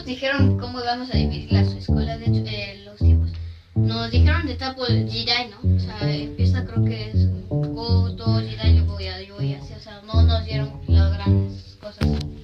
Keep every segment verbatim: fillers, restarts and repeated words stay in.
dijeron cómo íbamos a dividir la escuela, de hecho, eh, los tiempos. Nos dijeron de etapa Jidai, ¿no? O sea, empieza creo que es Goto, Jidai, luego ya yo y así, o sea, no nos dieron las grandes cosas.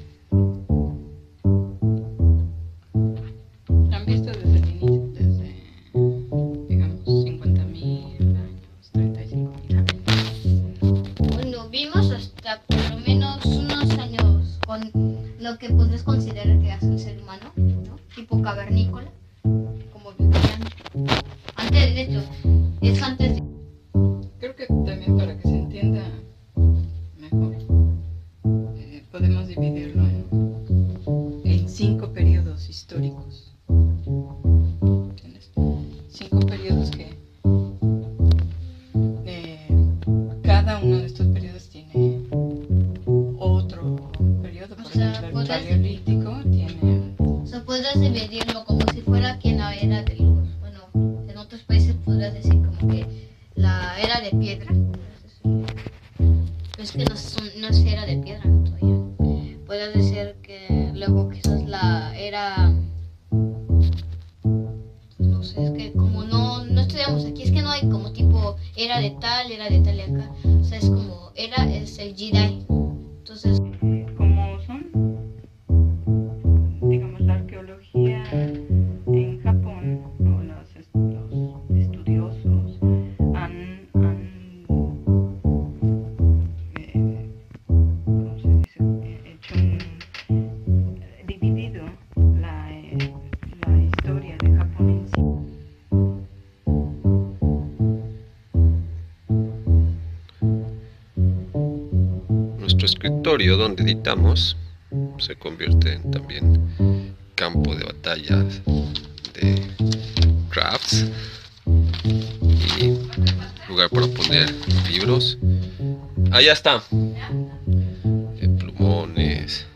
¿Han visto desde el inicio, desde, digamos, cincuenta mil años, treinta y cinco mil años? Bueno, vimos hasta por lo menos unos años con lo que podrías considerar que es un ser humano, ¿no? Tipo cavernícola, como vivían. Antes de hecho, es antes de... Creo que también para que se entienda mejor, eh, podemos dividirlo en, en cinco periodos históricos. ¿Entiendes? Cinco periodos que eh, cada uno de estos periodos tiene otro periodo. Por O sea, ejemplo, el podrás- paleolítico tiene... O sea, podrías dividirlo como si fuera aquí en la era de luz. Bueno, en otros países podrías decir como que la era de piedra. Pero es que no, son, no es era de piedra todavía. Podrías decir que luego quizás la era... No sé, es que como no, no estudiamos aquí, es que no hay como tipo era de tal, era de tal y acá. O sea, es como era, es el Jidai. Entonces... Como son, digamos, la arqueología en Japón, o los, est- los estudiosos han, han eh, ¿cómo se dice? Eh, hecho un, eh, dividido la, eh, la historia de Japón en sí. Nuestro escritorio donde editamos se convierte en también campo de batallas de crafts y lugar para poner libros. Allá está. Eh, plumones,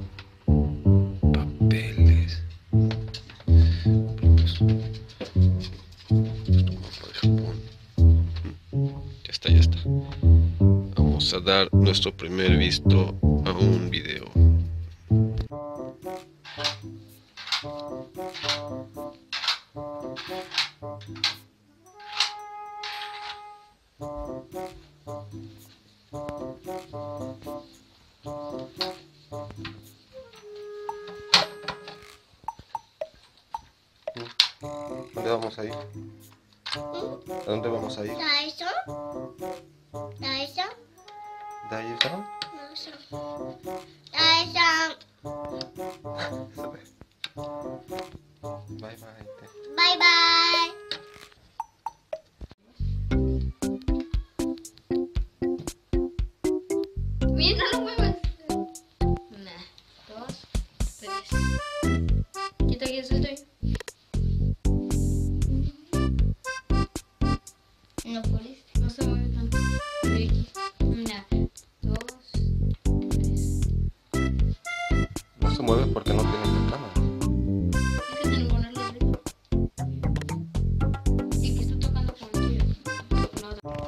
papeles, libros. Mapa de Japón. Ya está, ya está. Vamos a dar nuestro primer visto a un video. ¿Dónde vamos a ir? ¿A dónde vamos a ir? Daiso, Daiso, ¿Daiso? Daiso. Bye bye. Bye bye. Mira, no lo muevas. Una, dos, tres. Quita aquí, suelto ahí. No pudiste, no se mueve tanto. Aquí. Una, dos, tres. No se mueve porque no tiene la cámara. Es que tengo que ponerlo arriba. Y que estoy tocando con el tuyo. No.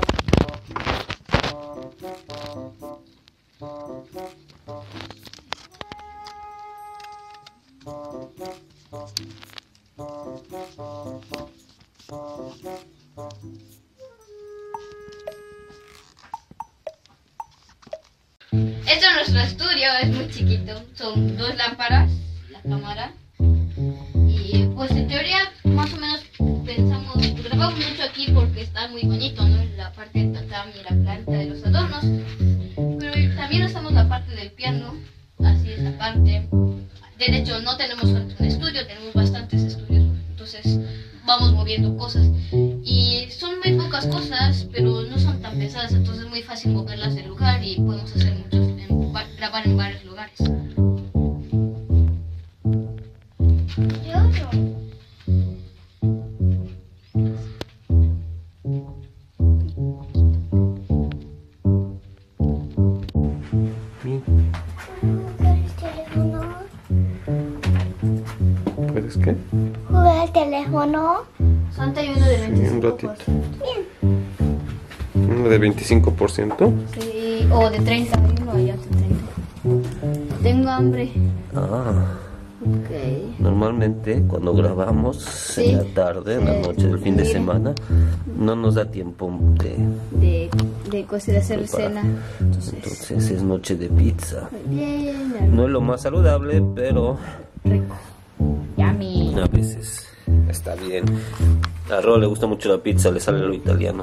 Esto es nuestro estudio, es muy chiquito. Son dos lámparas, la cámara. Y pues en teoría, más o menos pensamos, grabamos mucho aquí porque está muy bonito, ¿no? La parte del tatami, la planta de los adornos. Pero también usamos la parte del piano, así es la parte. De hecho, no tenemos solamente un estudio, tenemos bastantes estudios. Entonces, vamos moviendo cosas. Y son muy pocas cosas, pero no son tan pesadas, entonces es muy fácil moverlas del lugar y podemos hacer muchos, en, grabar en varios lugares. ¿Puedes qué? Jugar al teléfono. Santa y uno de Sí, un veinticinco ratito. por ciento. Uno de veinticinco por ciento. Sí, o de treinta y uno y otro treinta. Tengo hambre. Ah. Ok. Normalmente cuando grabamos Sí. en la tarde, en la Sí. noche del fin de Mira. semana, no nos da tiempo de De, de, cosas de hacer preparar. cena. Entonces, Entonces es noche de pizza. bien. No es lo más saludable, pero Rico. Yummy. a veces está bien. A Ro le gusta mucho la pizza, le sale lo italiano.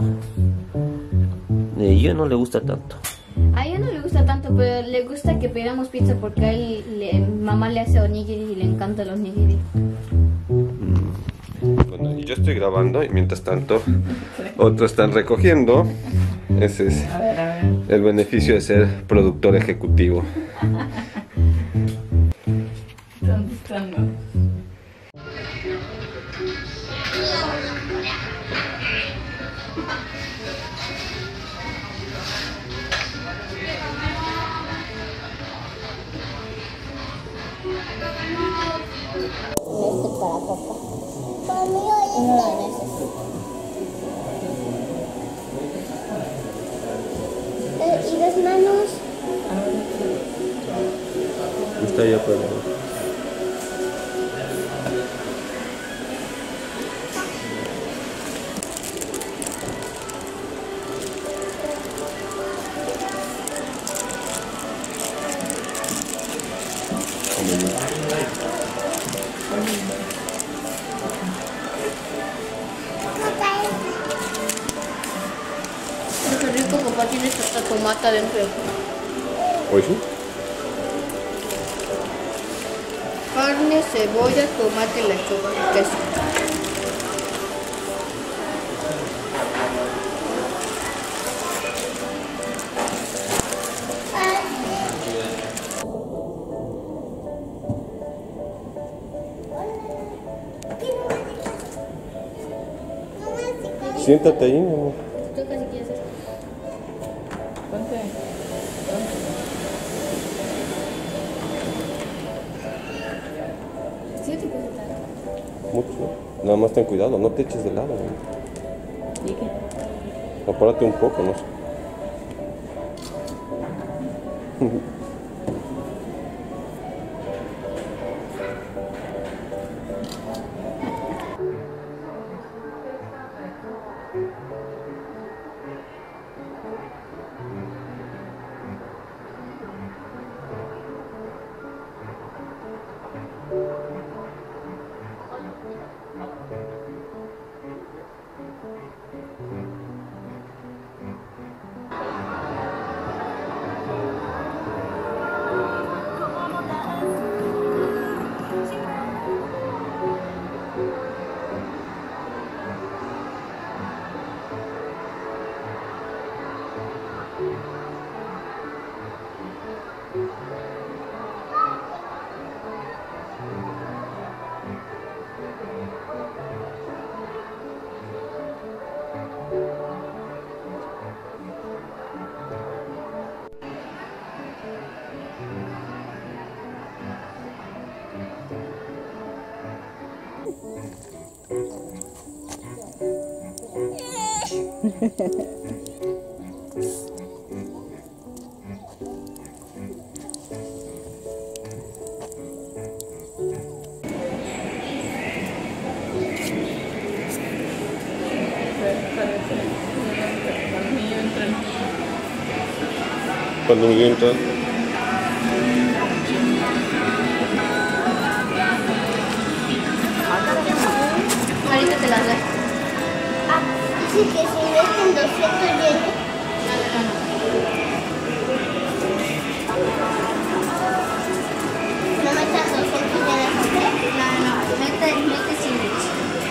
Y yo no le gusta tanto. A ella no le gusta tanto, pero le gusta que pidamos pizza porque a él, le, mamá le hace onigiri y le encantan los onigiri. Bueno, y yo estoy grabando y mientras tanto otros están recogiendo. Ese es A ver, a ver. el beneficio de ser productor ejecutivo. ¿Dónde están los? Este para papá. Para mí hoy no lo necesito. Eh, ¿Y las manos? Está ya para... Qué rico, papá, tiene hasta tomate adentro. ¿Hoy sí? Carne, cebolla, tomate, lechuga y queso. Siéntate ahí, mi amor. ¿Tú casi quieres esto? Ponte. Sí, te puedo sentar. Mucho. Nada más ten cuidado, no te eches de lado. ¿Y qué? Apárate un poco, no sé. Cuando me entra. Ahorita te las doy. Ah, sí que si dejan doscientos yenes. No, no, no. No me echan doscientos yenes, ¿ok? No, no, no. Mete, mete sin leche.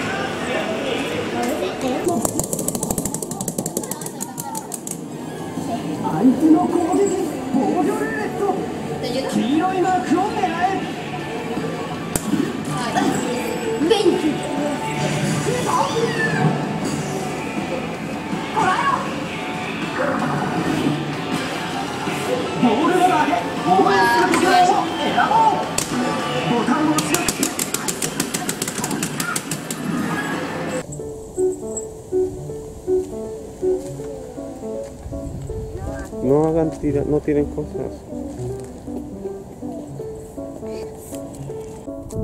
¿Te ayudo? Ay. veinte. Ah, No hagan tira, no tiren cosas.